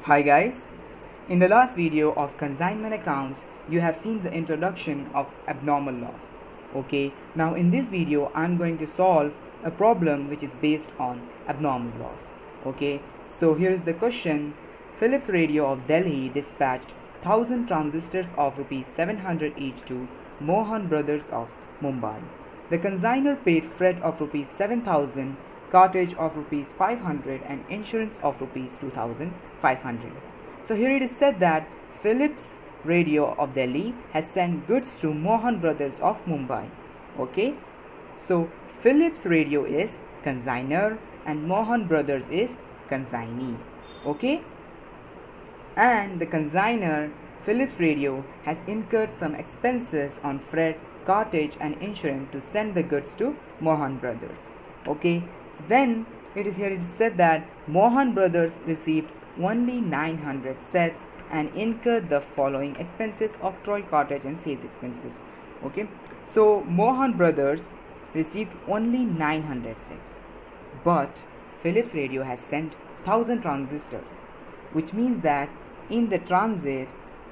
Hi guys, in the last video of consignment accounts you have seen the introduction of abnormal loss. Okay, now in this video I'm going to solve a problem which is based on abnormal loss. Okay, so here is the question. Philips Radio of Delhi dispatched 1000 transistors of rupees 700 each to Mohan Brothers of Mumbai. The consignor paid freight of rupees 7000, cartage of rupees 500 and insurance of rupees 2500. So here it is said that Philips Radio of Delhi has sent goods to Mohan Brothers of Mumbai. Okay, so Philips Radio is consignor and Mohan Brothers is consignee. Okay, and the consignor Philips Radio has incurred some expenses on freight, cartage and insurance to send the goods to Mohan Brothers. Okay, then it is said that Mohan Brothers received only 900 sets and incurred the following expenses: octroi, cartage and sales expenses. Okay, so Mohan Brothers received only 900 sets, but Philips Radio has sent 1000 transistors, which means that in the transit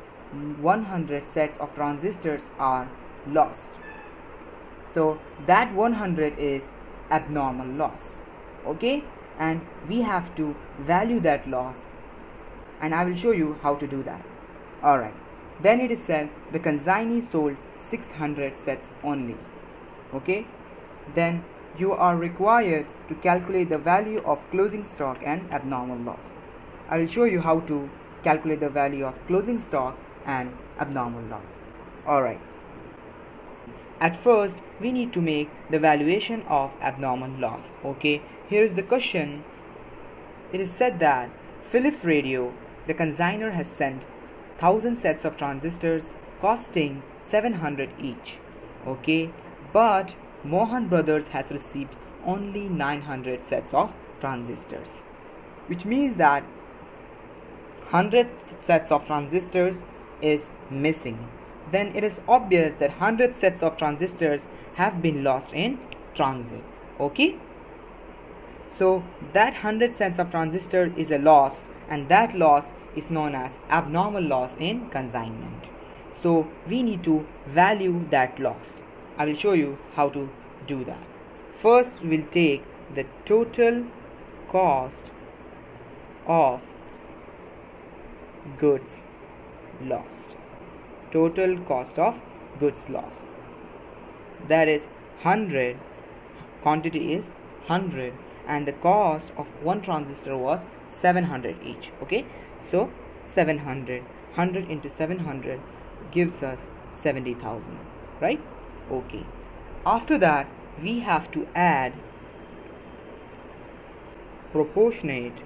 100 sets of transistors are lost. So that 100 is abnormal loss. Okay, and we have to value that loss, and I will show you how to do that. Alright, then it is said the consignee sold 600 sets only. Okay, then you are required to calculate the value of closing stock and abnormal loss. I will show you how to calculate the value of closing stock and abnormal loss. Alright, at first we need to make the valuation of abnormal loss. Okay, here is the question. It is said that Philips Radio, the consignor, has sent 1000 sets of transistors costing 700 each. Okay, but Mohan Brothers has received only 900 sets of transistors, which means that 100 sets of transistors is missing. Then it is obvious that 100 sets of transistors have been lost in transit. Okay, so that 100 sets of transistor is a loss, and that loss is known as abnormal loss in consignment. So we need to value that loss. I will show you how to do that. First we'll take the total cost of goods lost. Total cost of goods lost, that is 100, quantity is 100 and the cost of one transistor was 700 each. Okay, so 700, 100 into 700 gives us 70,000, right? Okay, after that we have to add proportionate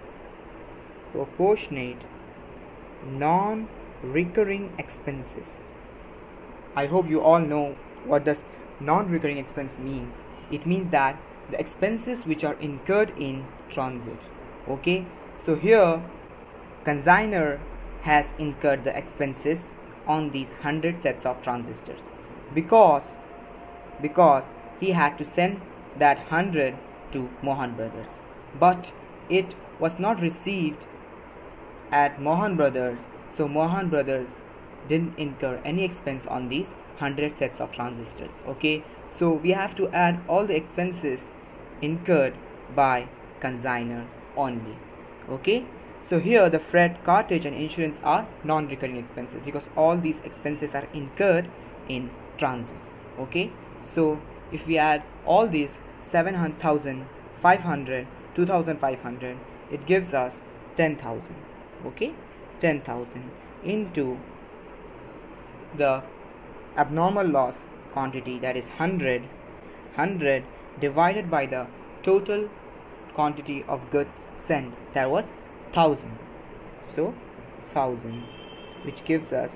non-recurring expenses. I hope you all know what does non-recurring expense means. It means that the expenses which are incurred in transit. Okay, so here consignor has incurred the expenses on these 100 sets of transistors because he had to send that 100 to Mohan Brothers, but it was not received at Mohan Brothers, so Mohan Brothers didn't incur any expense on these 100 sets of transistors. Okay, so we have to add all the expenses incurred by consignor only. Okay, so here the freight, cartage and insurance are non-recurring expenses because all these expenses are incurred in transit. Okay, so if we add all these 700,000, 500, 2500, it gives us 10,000. Okay, 10,000 into the abnormal loss quantity, that is 100 divided by the total quantity of goods sent, that was 1000, so 1000, which gives us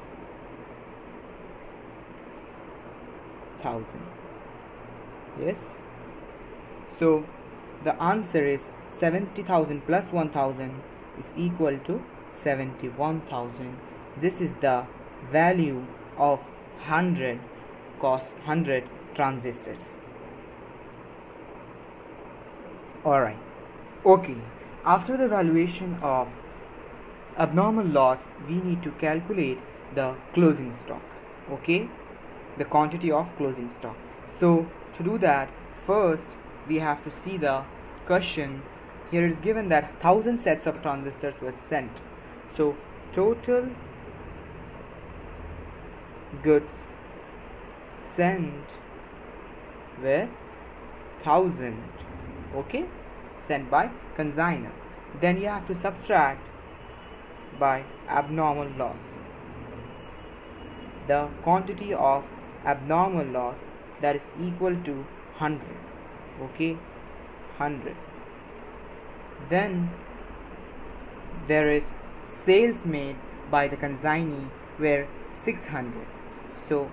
1000. Yes, so the answer is 70,000 plus 1000 is equal to 71,000. This is the value of 100 transistors. Alright, okay, after the valuation of abnormal loss, we need to calculate the closing stock, okay, the quantity of closing stock. So to do that, first we have to see the question. Here it is given that 1000 sets of transistors were sent. So total goods sent were 1000, okay, sent by consignor. Then you have to subtract by abnormal loss, the quantity of abnormal loss, that is equal to 100, okay, 100. Then there is sales made by the consignee were 600. So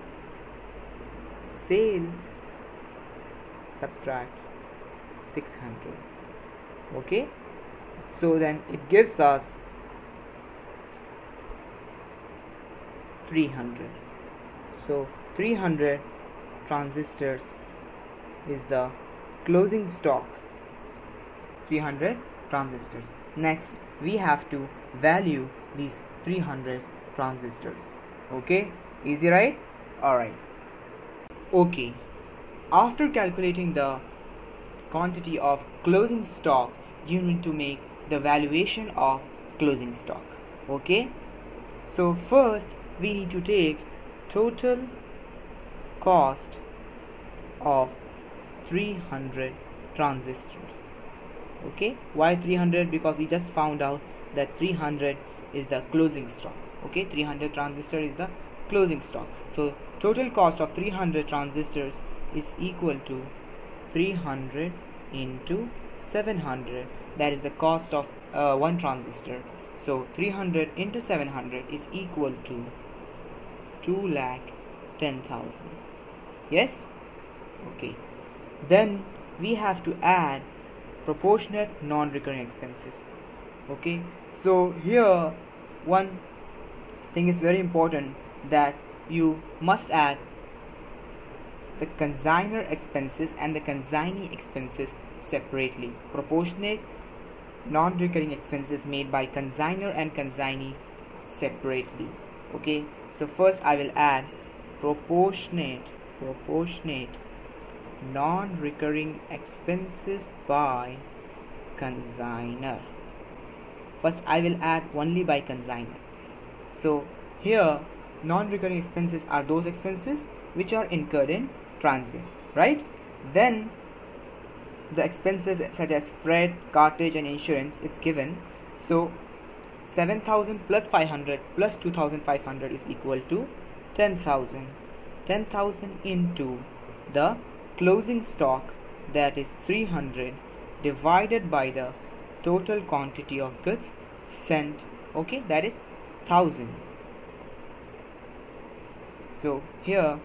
sales subtract 600, okay. So then it gives us 300. So 300 transistors is the closing stock, 300 transistors. Next we have to value these 300 transistors, okay, easy, right? Alright, okay, after calculating the quantity of closing stock, you need to make the valuation of closing stock, okay. So first we need to take total cost of 300 transistors, okay. Why 300? Because we just found out that 300 is the closing stock, okay. 300 transistor is the closing stock. So total cost of 300 transistors is equal to 300 into 700, that is the cost of one transistor. So 300 into 700 is equal to 2,10,000. Yes, okay. Then we have to add proportionate non-recurring expenses, okay. So here one thing is very important, that you must add the consignor expenses and the consignee expenses separately. Proportionate non-recurring expenses made by consignor and consignee separately, okay. So first I will add proportionate non-recurring expenses by consignor. First I will add only by consignor. So here non-recurring expenses are those expenses which are incurred in transit, right? Then the expenses such as freight, cartage and insurance, it's given. So 7,000 plus 500 plus 2,500 is equal to 10,000. 10,000 into the closing stock, that is 300, divided by the total quantity of goods sent, okay, that is 1000. So here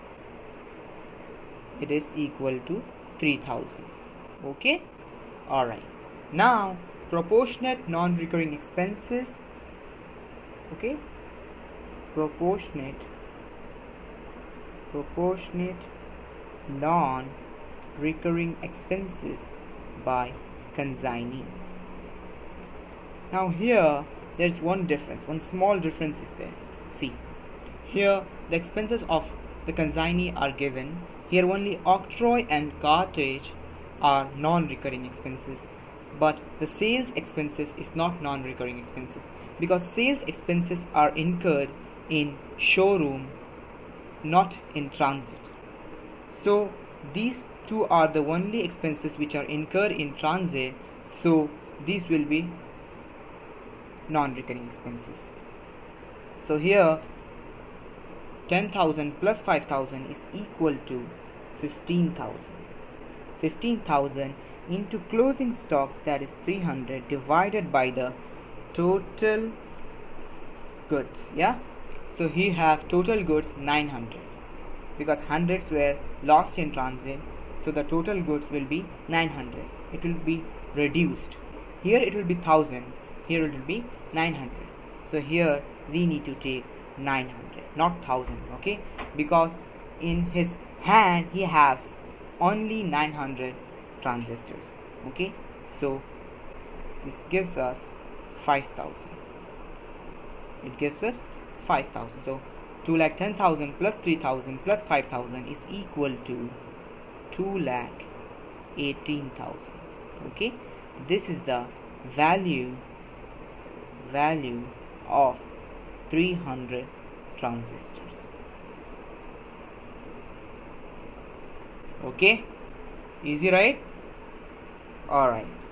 it is equal to 3,000, okay. Alright, now proportionate non-recurring expenses, okay, proportionate non-recurring expenses by consignee. Now here there is one difference, one small difference is there. See, here the expenses of the consignee are given. Here only octroi and cartage are non-recurring expenses, but the sales expenses is not non-recurring expenses, because sales expenses are incurred in showroom, not in transit. So these two are the only expenses which are incurred in transit, so these will be non-recurring expenses. So here 10,000 plus 5,000 is equal to 15,000. 15,000 into closing stock, that is 300, divided by the total goods, yeah. So here have total goods 900, because hundreds were lost in transit, so the total goods will be 900. It will be reduced. Here it will be 1000, here it will be 900. So here we need to take 900, not 1000, okay, because in his hand he has only 900 transistors, okay. So this gives us 5,000, it gives us 5,000. So 2,10,000 plus 3,000 plus 5,000 is equal to 2,18,000. okay, this is the value of 300 transistors. Okay, easy, right? All right.